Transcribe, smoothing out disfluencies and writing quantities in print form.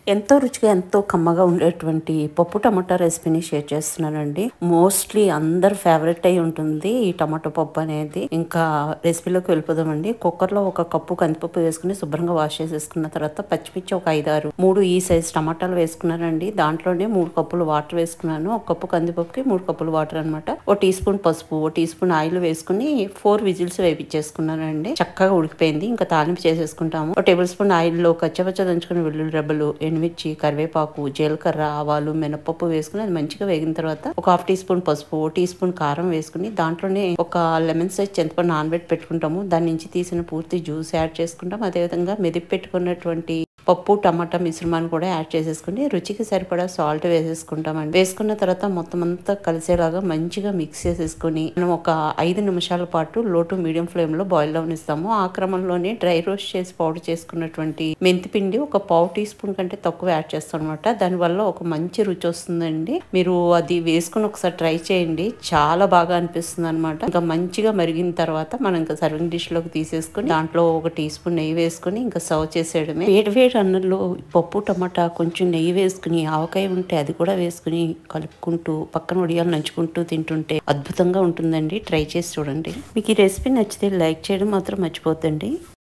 ఎంతో రుచిగా ఎంతో కమ్మగా ఉండేటువంటి పప్పు టమాటా రెసిపీని షేర్ చేస్తున్నానండి. మోస్ట్లీ అందరు ఫేవరెట్ అయి ఉంటుంది ఈ టమాటో పప్పు అనేది. ఇంకా రెసిపీలోకి వెళ్ళిపోదామండి. కుక్కర్లో ఒక కప్పు కందిపప్పు వేసుకుని శుభ్రంగా వాష్ చేసేసుకున్న తర్వాత పచ్చిమిర్చి ఒక 5-6 3 ఈ సైజ్ టమాటాలు వేసుకున్నానండి. దాంట్లోనే 3 కప్పులు వాటర్ వేసుకున్నాను. ఒక కప్పు కందిపప్పుకి 3 కప్పులు వాటర్ అనమాట. ఓ టీ స్పూన్ పసుపు, ఓ టీ స్పూన్ ఆయిల్ వేసుకుని 4 విజిల్స్ వేపించేసుకున్నానండి. చక్కగా ఉడికిపోయింది. ఇంకా తాలింపు చేసేసుకుంటాము. ఒక టేబుల్ స్పూన్ ఆయిల్లో కచ్చపచ్చ దంచుకుని వెల్లుల్లి రెబ్బలు, ఎండుమిర్చి, కరివేపాకు, జీలకర్ర, ఆవాలు, మినపప్పు వేసుకుని అది మంచిగా వేగిన తర్వాత ఒక హాఫ్ టీ స్పూన్ పసుపు, ఓ టీ స్పూన్ కారం వేసుకుని దాంట్లోనే ఒక లెమన్ సైజ్ చింతపండు నానబెట్టి పెట్టుకుంటాము. దాని నుంచి తీసిన పూర్తి జ్యూస్ యాడ్ చేసుకుంటాం. అదేవిధంగా మెదిపి పెట్టుకున్నటువంటి పప్పు టమాటా మిశ్రమాన్ని కూడా యాడ్ చేసేసుకుని రుచికి సరిపడా సాల్ట్ వేసేసుకుంటామండి. వేసుకున్న తర్వాత మొత్తం అంతా కలిసేలాగా మంచిగా మిక్స్ చేసేసుకుని మనం ఒక 5 నిమిషాల పాటు లో టు మీడియం ఫ్లేమ్ లో బాయిల్ అవనిస్తాము. ఆ క్రమంలోనే డ్రై రోస్ట్ చేసి పౌడర్ చేసుకున్నటువంటి మెంతి పిండి ఒక పావు టీ స్పూన్ కంటే తక్కువ యాడ్ చేస్తాం అనమాట. దానివల్ల ఒక మంచి రుచి వస్తుందండి. మీరు అది వేసుకుని ఒకసారి ట్రై చేయండి, చాలా బాగా అనిపిస్తుంది అనమాట. ఇంకా మంచిగా మరిగిన తర్వాత మనం ఇంకా సర్వింగ్ డిష్ లోకి తీసేసుకుని దాంట్లో ఒక టీ స్పూన్ నెయ్యి వేసుకుని ఇంకా సర్వ్ చేసేయడమే. వేడి అన్నంలో పప్పు టమాటా కొంచెం నెయ్యి వేసుకుని, ఆవకాయ ఉంటే అది కూడా వేసుకుని కలుపుకుంటూ పక్కన వడియాలు నంచుకుంటూ తింటుంటే అద్భుతంగా ఉంటుందండి. ట్రై చేసి చూడండి. మీకు ఈ రెసిపీ నచ్చితే లైక్ చేయడం మాత్రం మర్చిపోద్దండి.